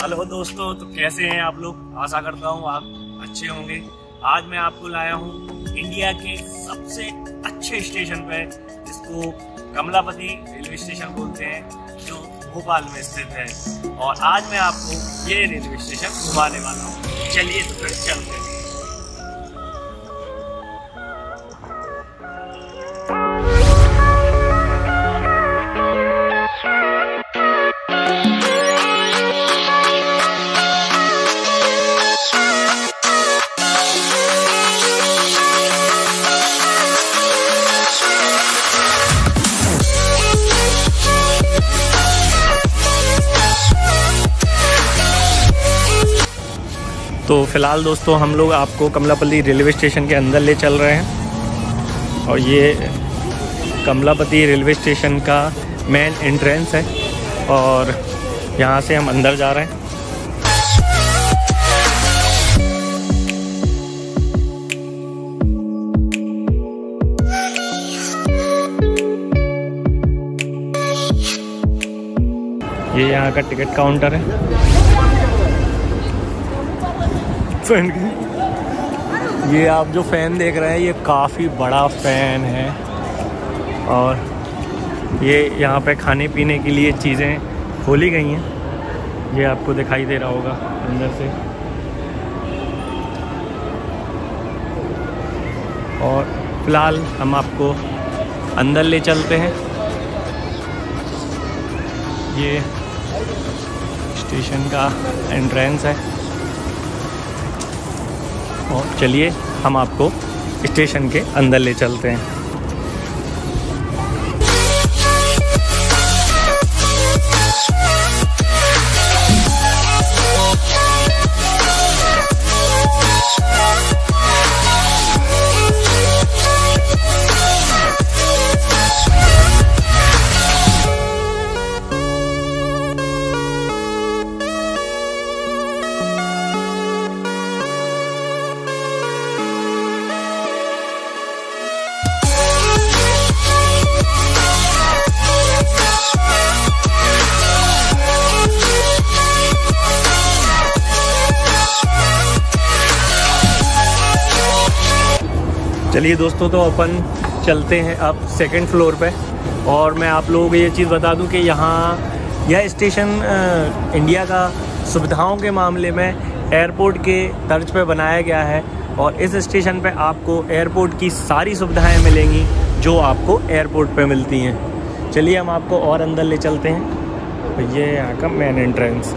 Hello दोस्तों, तो कैसे हैं आप लोग। आशा करता हूँ आप अच्छे होंगे। आज मैं आपको लाया हूँ इंडिया के सबसे अच्छे स्टेशन पे, जिसको कमलापति रेलवे स्टेशन बोलते हैं, जो भोपाल में स्थित है। और आज मैं आपको ये रेलवे स्टेशन घुमाने वाला हूँ। चलिए तो फिर चलते हैं। तो फिलहाल दोस्तों हम लोग आपको कमलापति रेलवे स्टेशन के अंदर ले चल रहे हैं। और ये कमलापति रेलवे स्टेशन का मेन एंट्रेंस है और यहाँ से हम अंदर जा रहे हैं। ये यहाँ का टिकट काउंटर है। ये आप जो फ़ैन देख रहे हैं, ये काफ़ी बड़ा फ़ैन है। और ये यहाँ पे खाने पीने के लिए चीज़ें खोली गई हैं। ये आपको दिखाई दे रहा होगा अंदर से। और फिलहाल हम आपको अंदर ले चलते हैं। ये स्टेशन का एंट्रेंस है। और चलिए हम आपको स्टेशन के अंदर ले चलते हैं। चलिए दोस्तों, तो अपन चलते हैं अब सेकंड फ्लोर पे। और मैं आप लोगों को ये चीज़ बता दूं कि यहाँ यह स्टेशन इंडिया का सुविधाओं के मामले में एयरपोर्ट के तर्ज पे बनाया गया है। और इस स्टेशन पे आपको एयरपोर्ट की सारी सुविधाएं मिलेंगी जो आपको एयरपोर्ट पे मिलती हैं। चलिए हम आपको और अंदर ले चलते हैं। तो ये यहाँ का मेन एंट्रेंस।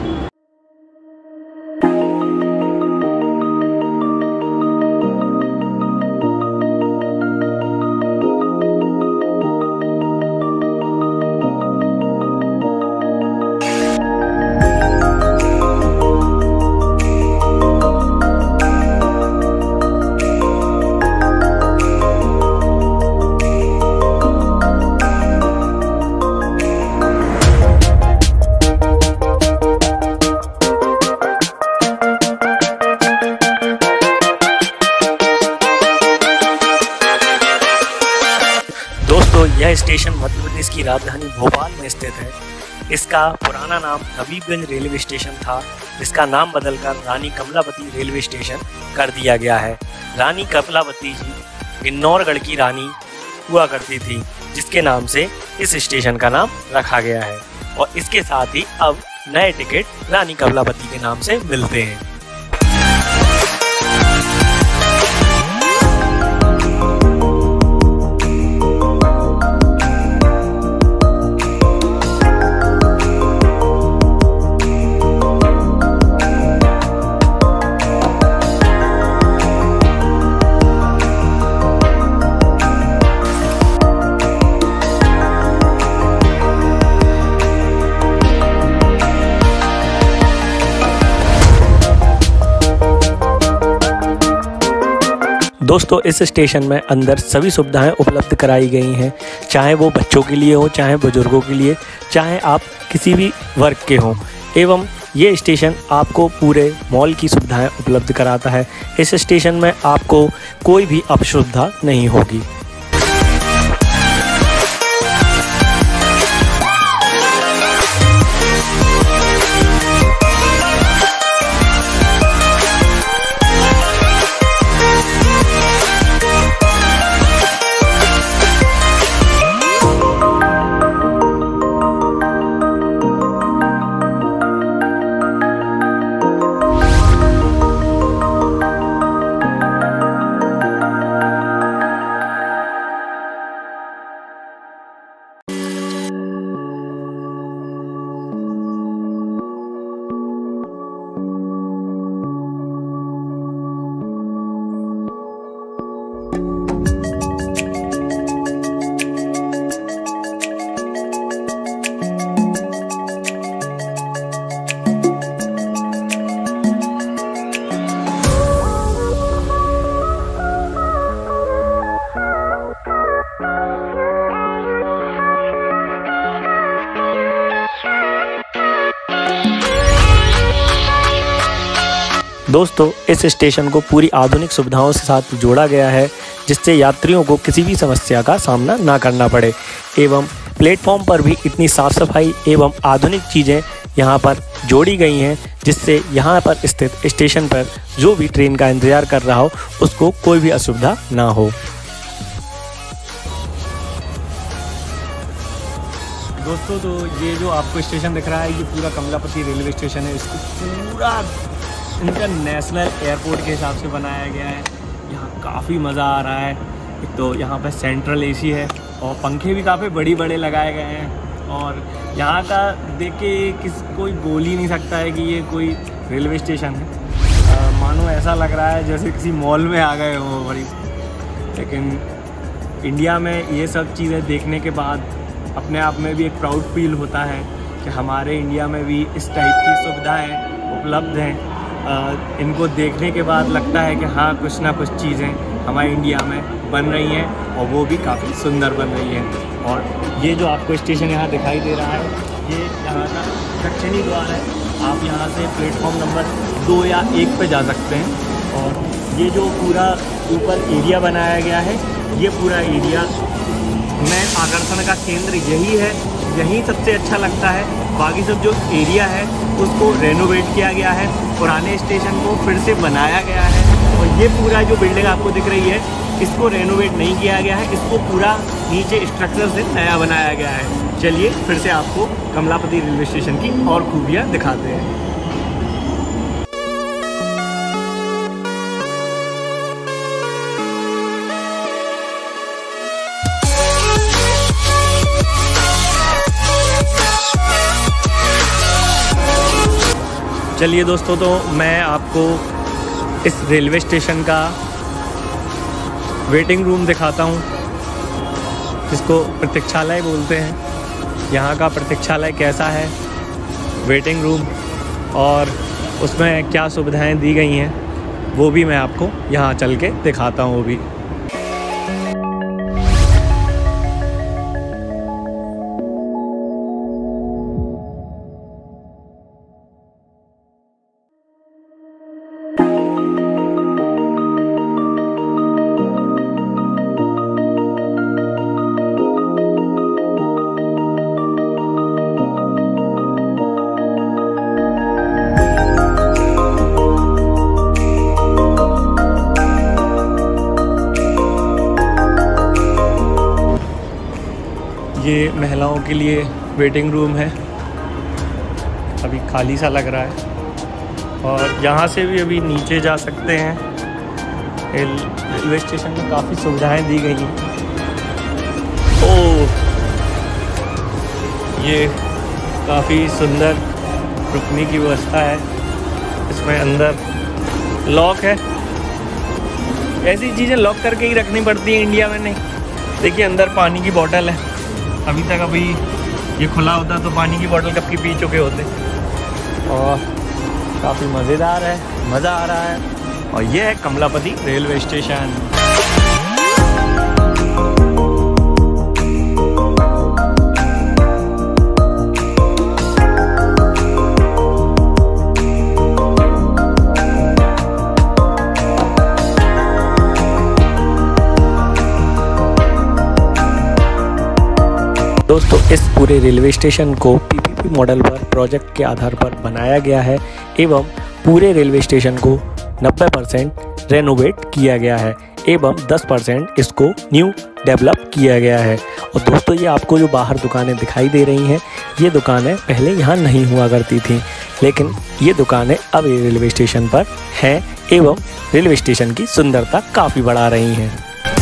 दोस्तों, यह स्टेशन मध्य प्रदेश की राजधानी भोपाल में स्थित है। इसका पुराना नाम हबीबगंज रेलवे स्टेशन था, जिसका नाम बदलकर रानी कमलापति रेलवे स्टेशन कर दिया गया है। रानी कमलापति जी किन्नौरगढ़ की रानी हुआ करती थी, जिसके नाम से इस स्टेशन का नाम रखा गया है। और इसके साथ ही अब नए टिकट रानी कमलापति के नाम से मिलते हैं। दोस्तों, इस स्टेशन में अंदर सभी सुविधाएं उपलब्ध कराई गई हैं, चाहे वो बच्चों के लिए हो, चाहे बुजुर्गों के लिए, चाहे आप किसी भी वर्ग के हों। एवं ये स्टेशन आपको पूरे मॉल की सुविधाएं उपलब्ध कराता है। इस स्टेशन में आपको कोई भी असुविधा नहीं होगी। दोस्तों इस स्टेशन को पूरी आधुनिक सुविधाओं के साथ जोड़ा गया है, जिससे यात्रियों को किसी भी समस्या का सामना ना करना पड़े। एवं प्लेटफॉर्म पर भी इतनी साफ़ सफाई एवं आधुनिक चीज़ें यहाँ पर जोड़ी गई हैं, जिससे यहाँ पर स्थित स्टेशन पर जो भी ट्रेन का इंतज़ार कर रहा हो उसको कोई भी असुविधा ना हो। दोस्तों तो ये जो आपको स्टेशन दिख रहा है ये पूरा कमलापति रेलवे स्टेशन है। इसको पूरा इंटरनेशनल एयरपोर्ट के हिसाब से बनाया गया है। यहाँ काफ़ी मज़ा आ रहा है। एक तो यहाँ पर सेंट्रल एसी है और पंखे भी काफ़ी बड़े लगाए गए हैं। और यहाँ का देख के कोई बोल ही नहीं सकता है कि ये कोई रेलवे स्टेशन है। मानो ऐसा लग रहा है जैसे किसी मॉल में आ गए हो बड़ी। लेकिन इंडिया में ये सब चीज़ें देखने के बाद अपने आप में भी एक प्राउड फील होता है कि हमारे इंडिया में भी इस टाइप की सुविधाएं उपलब्ध हैं। इनको देखने के बाद लगता है कि हाँ कुछ ना कुछ चीज़ें हमारे इंडिया में बन रही हैं और वो भी काफ़ी सुंदर बन रही हैं। और ये जो आपको स्टेशन यहाँ दिखाई दे रहा है ये यहाँ का दक्षिणी द्वार है। आप यहाँ से प्लेटफॉर्म नंबर 2 या 1 पे जा सकते हैं। और ये जो पूरा ऊपर एरिया बनाया गया है ये पूरा एरिया में आकर्षण का केंद्र यही है, यही सबसे अच्छा लगता है। बाकी सब जो एरिया है उसको रेनोवेट किया गया है, पुराने स्टेशन को फिर से बनाया गया है। और ये पूरा जो बिल्डिंग आपको दिख रही है इसको रेनोवेट नहीं किया गया है, इसको पूरा नीचे स्ट्रक्चर से नया बनाया गया है। चलिए फिर से आपको कमलापति रेलवे स्टेशन की और खूबियाँ दिखाते हैं। चलिए दोस्तों तो मैं आपको इस रेलवे स्टेशन का वेटिंग रूम दिखाता हूँ, जिसको प्रतीक्षालय बोलते हैं। यहाँ का प्रतीक्षालय कैसा है, वेटिंग रूम और उसमें क्या सुविधाएं दी गई हैं वो भी मैं आपको यहाँ चल के दिखाता हूँ। वो भी ये महिलाओं के लिए वेटिंग रूम है, अभी खाली सा लग रहा है। और यहाँ से भी अभी नीचे जा सकते हैं। रेलवे स्टेशन में काफ़ी सुविधाएं दी गई हैं। ओह, ये काफ़ी सुंदर रुकने की व्यवस्था है। इसमें अंदर लॉक है। ऐसी चीज़ें लॉक करके ही रखनी पड़ती हैं, इंडिया में नहीं। देखिए अंदर पानी की बोतल है। अभी तक अभी ये खुला होता तो पानी की बोतल कब की पी चुके होते। और काफ़ी मज़ेदार है, मज़ा आ रहा है। और ये है कमलापति रेलवे स्टेशन। दोस्तों इस पूरे रेलवे स्टेशन को पीपीपी मॉडल पर प्रोजेक्ट के आधार पर बनाया गया है एवं पूरे रेलवे स्टेशन को 90% रेनोवेट किया गया है एवं 10% इसको न्यू डेवलप किया गया है। और दोस्तों ये आपको जो बाहर दुकानें दिखाई दे रही हैं ये दुकानें पहले यहाँ नहीं हुआ करती थी, लेकिन ये दुकानें अब रेलवे स्टेशन पर हैं एवं रेलवे स्टेशन की सुंदरता काफ़ी बढ़ा रही हैं।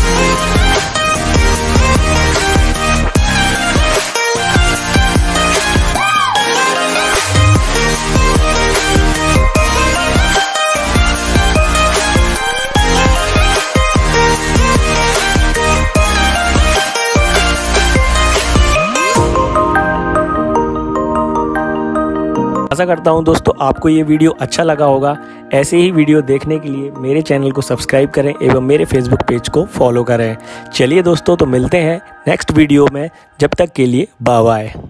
आशा करता हूं दोस्तों आपको ये वीडियो अच्छा लगा होगा। ऐसे ही वीडियो देखने के लिए मेरे चैनल को सब्सक्राइब करें एवं मेरे फेसबुक पेज को फॉलो करें। चलिए दोस्तों तो मिलते हैं नेक्स्ट वीडियो में, जब तक के लिए बाय बाय।